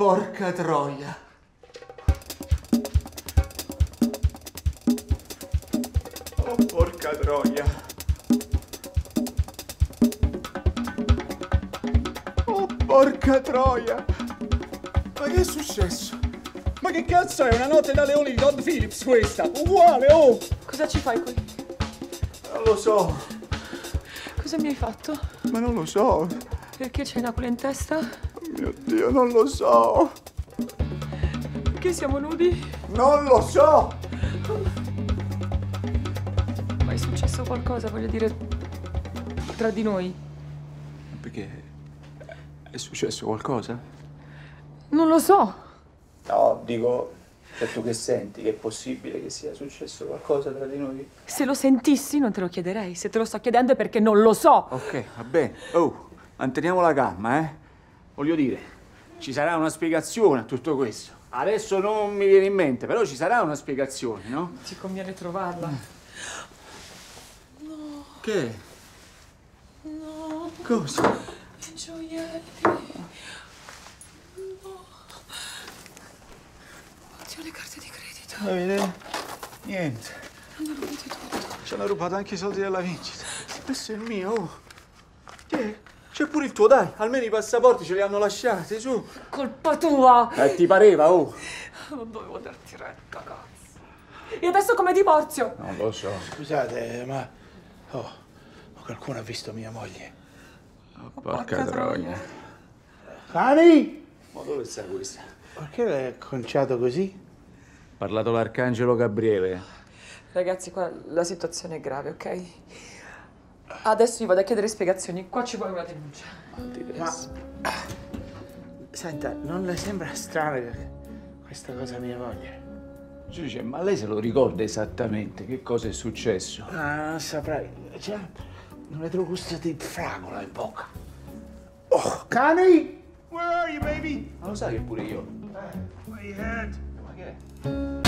porca troia. Oh, porca troia. Oh, porca troia. Ma che è successo? Ma che cazzo è? Una notte da leoni di Todd Phillips questa? Uguale, oh! Cosa ci fai qui? Non lo so. Cosa mi hai fatto? Ma non lo so. Perché c'hai una in testa? Oh mio Dio, non lo so. Perché siamo nudi? Non lo so. Ma è successo qualcosa, voglio dire, tra di noi? Perché è successo qualcosa? Non lo so. No, dico, cioè tu che senti che è possibile che sia successo qualcosa tra di noi? Se lo sentissi non te lo chiederei. Se te lo sto chiedendo è perché non lo so. Ok, va bene. Oh, manteniamo la calma, eh? Voglio dire, ci sarà una spiegazione a tutto questo. Adesso non mi viene in mente, però ci sarà una spiegazione, no? Ci conviene trovarla. No. Che? No. Cosa? I gioielli. No. Oddio, le carte di credito. Vuoi vedere? Niente. Hanno rubato tutto. Ci hanno rubato anche i soldi della vincita. Questo è il mio, oh. Che? C'è pure il tuo, dai. Almeno i passaporti ce li hanno lasciati, su. Colpa tua. Ti pareva, oh. Non dovevo darti retta, cazzo. E adesso come divorzio? Non lo so. Scusate, ma... Oh, ma qualcuno ha visto mia moglie? Oh, porca troia. Cani! Ma dove sta questa? Perché l'hai acconciato così? Ha parlato l'arcangelo Gabriele. Ragazzi, qua la situazione è grave, ok? Adesso io vado a chiedere spiegazioni. Qua ci vuole una denuncia. Ma... Senta, non le sembra strano questa cosa a mia moglie? Giudice, ma lei se lo ricorda esattamente che cosa è successo? Ah, non saprei. C'è un retrogusto di fragola in bocca. Oh, Cani! Where are you, baby? Ma lo sai che pure io? Where you head? Ma che è?